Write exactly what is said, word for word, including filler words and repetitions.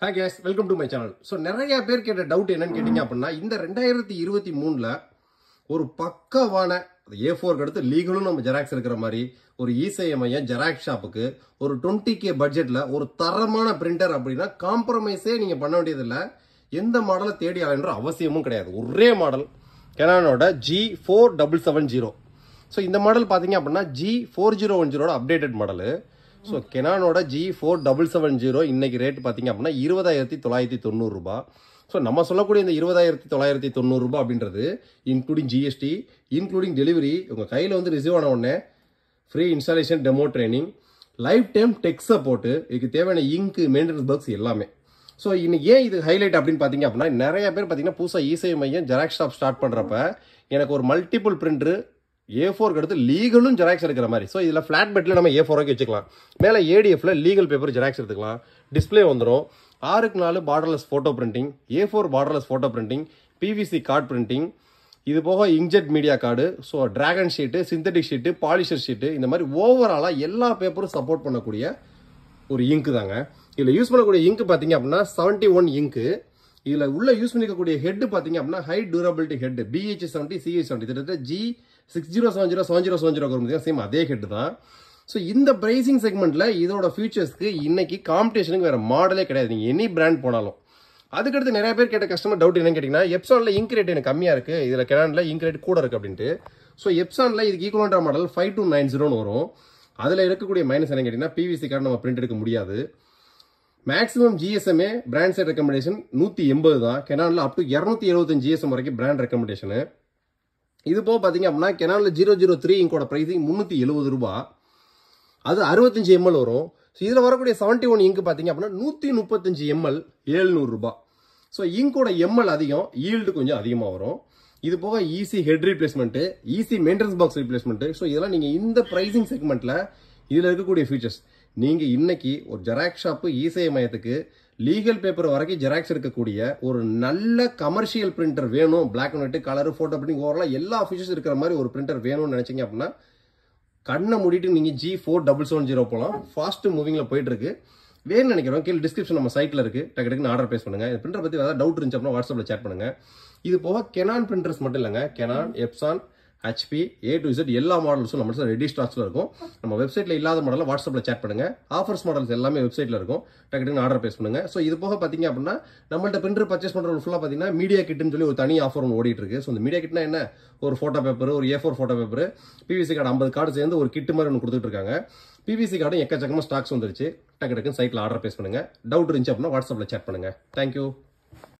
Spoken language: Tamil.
Hi guys, welcome to my channel. So நிறைய பேர் கேட்ட டவுட் என்னன்னு கேட்டிங்க அப்படினா இந்த ரெண்டாயிரத்து இருபத்தி மூன்று ல ஒரு பக்கவான ஏ ஃபோர் க்கு அடுத்து லீகலும் நம்ம ஜெராக்ஸ் எடுக்கிற மாதிரி ஒரு இசேஎம்ஐ ஜெராக்ஸ் ஷாப்புக்கு ஒரு இருபது கே பட்ஜெட்ல ஒரு தரமான பிரிண்டர் அப்படினா காம்ப்ரமைஸே நீங்க பண்ண வேண்டியது இல்ல. எந்த மாடலை தேடி அலையன்ற அவசியமும் கிடையாது. ஒரே மாடல் Canonோட G four seven seven zero. So இந்த மாடல் பாத்தீங்க அப்படினா G four zero one zero ஓட அப்டேட்டட் மாடல். So Canonோட G four seven seven zero இன்னைக்கு ரேட் பாத்தீங்க அப்படினா இருபதாயிரத்து தொள்ளாயிரத்து தொண்ணூறு ரூபாய். சோ நம்ம சொல்லக்கூடிய இந்த இருபதாயிரத்து தொள்ளாயிரத்து தொண்ணூறு ரூபாய் அப்படின்றது இன்க்ளூடிங் ஜிஎஸ்டி, இன்க்ளூடிங் டெலிவரி, உங்க கையில வந்து ரிசீவ் ஆன உடனே free installation, demo training, life time tech support, இதுக்கு தேவையான இங்க், மெயின்டெனன்ஸ் பக்ஸ் எல்லாமே. சோ இன்னைக்கு ஏன் இது ஹைலைட் அப்படின்னு பாத்தீங்க அப்படின்னா நிறைய பேர் பாத்தீங்கன்னா புதுசா இசேஎம்ஐ ஜெராக்ஸ் ஷாப் ஸ்டார்ட் பண்றப்ப எனக்கு ஒரு மல்டிபிள் பிரிண்டர் ஏ ஃபோர் க்கு அடுத்து லீகலும் ஜெராக்ஸ் எடுக்கிற மாதிரி. ஸோ இதில் ஃபிளாட் பெட்டில் நம்ம ஏ ஃபோர் வச்சுக்கலாம். மேலே ஏடிஎஃப்ல லீகல் பேப்பர் ஜெராக்ஸ் எடுத்துக்கலாம். டிஸ்பிளே வந்துடும். ஆறுக்கு நாலு borderless photo printing, A four borderless photo printing, PVC card printing, இது போக inkjet media card, so dragon sheet, synthetic sheet, polyester sheet, இந்த மாதிரி ஓவராலாக எல்லா பேப்பரும் சப்போர்ட் பண்ணக்கூடிய ஒரு இங்கு தாங்க. இதில் யூஸ் பண்ணக்கூடிய இங்கு பார்த்தீங்க அப்படின்னா செவன்டி ஒன் இங்கு. இதில் உள்ள யூஸ் பண்ணிக்கக்கூடிய ஹெட் பார்த்தீங்க அப்படின்னா high durability head PH seventy CH seventy கிட்டத்தட்ட G six zero seven zero seven zero seven zero same அதே ஹெட் தான். ஸோ இந்த பிரைசிங் செக்மெண்ட்ல இதோட ஃபியூச்சர்ஸ்க்கு இன்னைக்கு காம்படிஷனுக்கு வேற மாடலே கிடையாது. நீங்க எனி பிராண்ட் போனாலும். அதுக்கடுத்து நிறைய பேர் கேட்ட கஸ்டமர் டவுட் என்னன்னு கேட்டீங்கன்னா எப்சான்ல இங்க் ரேட் எனக்கு கம்மியா இருக்கு, இதுல கெனான்ல இங்க் ரேட் கூட இருக்கு அப்படின்ட்டு. ஸோ எப்சான்ல இதுக்கு ஈக்குவலண்டா மாடல் ஃபைவ் டூ நைன் ஜீரோன்னு வரும். அதுல இருக்கக்கூடிய மைனஸ் என்ன கேட்டீங்கன்னா பிவிசி கார்டு நம்ம பிரிண்ட் எடுக்க முடியாது. Maximum GSMA brand side recommendation நூத்தி எண்பது தான். கெனான்ல அப் டு இருநூத்தி எழுபத்தஞ்சு ஜிஎஸ்எம் வரைக்கும் பிராண்ட் ரெக்கமெண்டேஷன். இது போக பாத்தீங்க அப்படின்னா கெனான்ல ஜீரோ ஜீரோ த்ரீ இங்கோட பிரைசிங் முன்னூத்தி எழுபது ரூபாய். அது அறுபத்தஞ்சு எம்எல் வரும். ஸோ இதுல வரக்கூடிய செவன்டி ஒன் இங்க் பாத்தீங்க அப்படின்னா நூத்தி முப்பத்தஞ்சு எம்எல் எழுநூறு ரூபாய். ஸோ இங்கோட எம்எல் அதிகம், ஈல்டு கொஞ்சம் அதிகமா வரும். இது போக easy head replacement, easy maintenance box replacement. So இதெல்லாம் நீங்க இந்த பிரைசிங் செக்மெண்ட்ல இதுல இருக்கக்கூடிய ஃபீச்சர்ஸ். நீங்க இன்னைக்கு ஒரு ஜெராக்ஸ் ஷாப்பு இசேஎம்ஐக்கு லீகல் பேப்பர் வரைக்கும் ஜெராக்ஸ் எடுக்கக்கூடிய ஒரு நல்ல கமர்ஷியல் பிரிண்டர் வேணும், black and white, colour, photo printing, overall எல்லா ஃபீச்சர்ஸ் இருக்கிற மாதிரி ஒரு பிரிண்டர் வேணும்னு நினைச்சீங்க அப்படின்னா கண்ணை மூடிட்டு நீங்க G four seven seven zero போலாம். ஃபாஸ்ட் மூவிங்ல போயிட்டு இருக்கு. வேணும்னு நினைக்கிறோம் கீழே டிஸ்கிரிப்ஷன் நம்ம சைட்ல இருக்கு. டக்கு டக்குன்னு ஆர்டர் பிளேஸ் பண்ணுங்க. இந்த பிரிண்டர் பத்தி ஏதாவது டவுட் இருந்துச்சு அப்படின்னா வாட்ஸ்அப்ல சேட் பண்ணுங்க. இது போக கெனான் பிரிண்டர்ஸ் மட்டும் இல்லைங்க, Canon, Epson, HP, A to Z எல்லா மாடல்ஸும் நம்ம ரெடி ஸ்டாக்ஸ்ல இருக்கும். நம்ம வெப்சைட்ல இல்லாத மாடல வாட்ஸ்அப்ல சேட் பண்ணுங்க. ஆஃபர்ஸ் மாடல்ஸ் எல்லாமே வெப்சைட்ல இருக்கும். டக்குனு ஆர்டர் பிளேஸ் பண்ணுங்க. ஸோ இது போக பாத்தீங்க அப்படின்னா நம்மள்ட்ட பிரிண்டர் பர்ச்சேஸ் பண்ற ஃபுல்லா பாத்தீங்கன்னா மீடியா கிட்னு சொல்லி ஒரு தனி ஆஃபர் ஒன்று ஓடிட்டு இருக்கு. ஸோ இந்த மீடியா கிட்னா என்ன, ஒரு போட்டோ பேப்பர், ஒரு A four photo paper, PVC card ஐம்பது கார்டு சேர்ந்து ஒரு கிட் மாதிரி ஒன்று கொடுத்துட்டு இருக்காங்க. பிவிசி கார்டு எக்கச்சக்கமா ஸ்டாக்ஸ் வந்துருச்சு. டக்கு டக்குன்னு சைட்ல ஆர்டர் பிளேஸ் பண்ணுங்க. டவுட் இருந்துச்சு அப்படின்னா வாட்ஸ்அப்ல சேட் பண்ணுங்க. தேங்க்யூ.